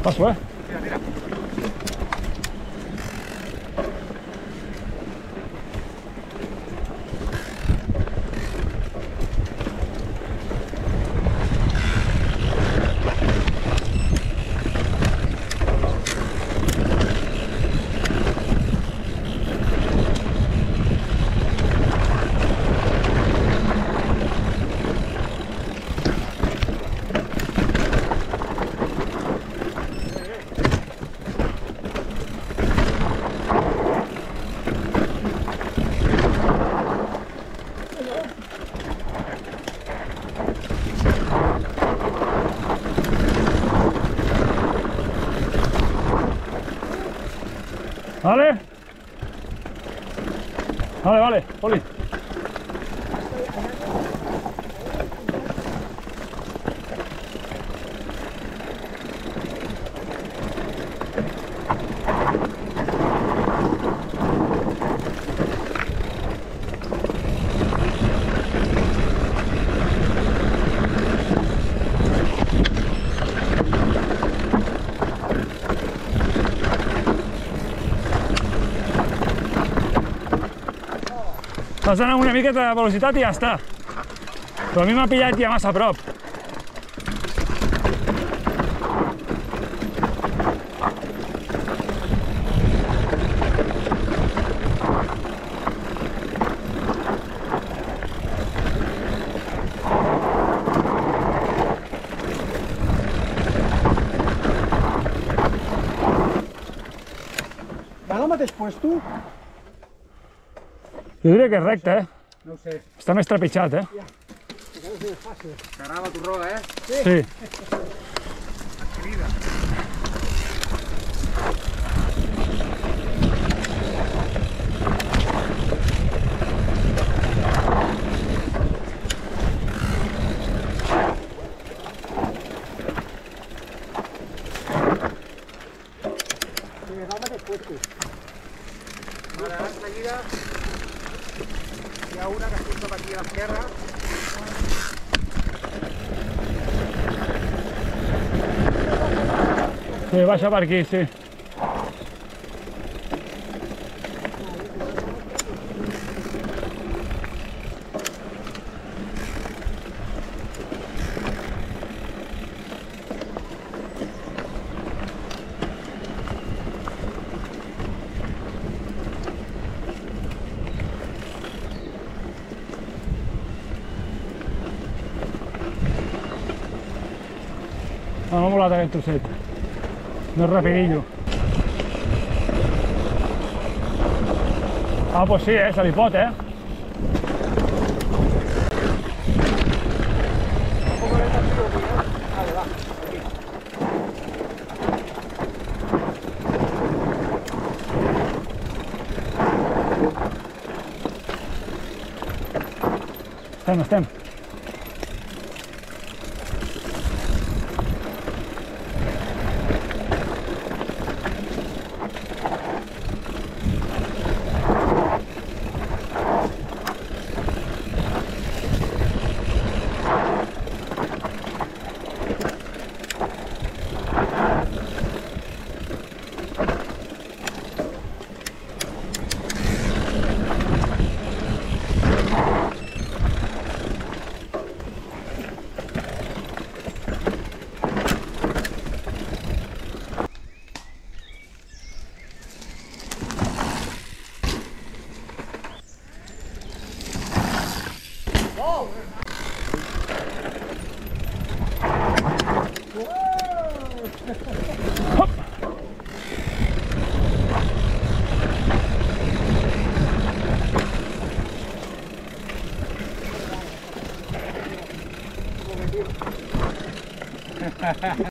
Paso, Mira, mira. Vale. Vale, vale, Poli. Vas anar amb una miqueta de velocitat i ja està. Però a mi m'ha pillat ja massa a prop. Va al mateix puesto? Jo diria que és recte, No ho sé. Està més trepitjat, Ja. T'agrada la torrola, Sí. Adquirida. Sí, va al mateix puesto. Vale, ara enseguida hi ha una que surt cap aquí a l'esquerra. Sí, baixa per aquí, sí. M'ha molat aquest trosset. No és rapidillo. Ah, pues sí, se li pot, Vale, va. Estem. Hop.